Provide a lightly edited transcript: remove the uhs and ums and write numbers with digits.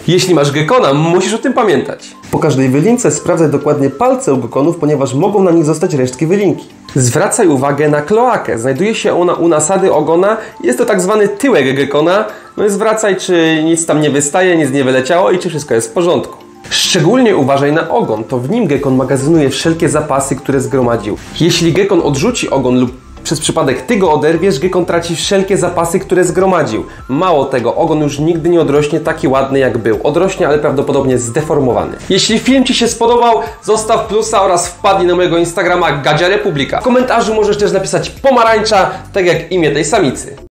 Jeśli masz gekona, musisz o tym pamiętać. Po każdej wylince sprawdzaj dokładnie palce u gekonów, ponieważ mogą na nich zostać resztki wylinki. Zwracaj uwagę na kloakę. Znajduje się ona u nasady ogona. Jest to tak zwany tyłek gekona. No i zwracaj, czy nic tam nie wystaje, nic nie wyleciało i czy wszystko jest w porządku. Szczególnie uważaj na ogon. To w nim gekon magazynuje wszelkie zapasy, które zgromadził. Jeśli gekon odrzuci ogon lub przez przypadek ty go oderwiesz, gekon traci wszelkie zapasy, które zgromadził. Mało tego, ogon już nigdy nie odrośnie taki ładny jak był. Odrośnie, ale prawdopodobnie zdeformowany. Jeśli film ci się spodobał, zostaw plusa oraz wpadnij na mojego Instagrama Gadzia Republika. W komentarzu możesz też napisać pomarańcza, tak jak imię tej samicy.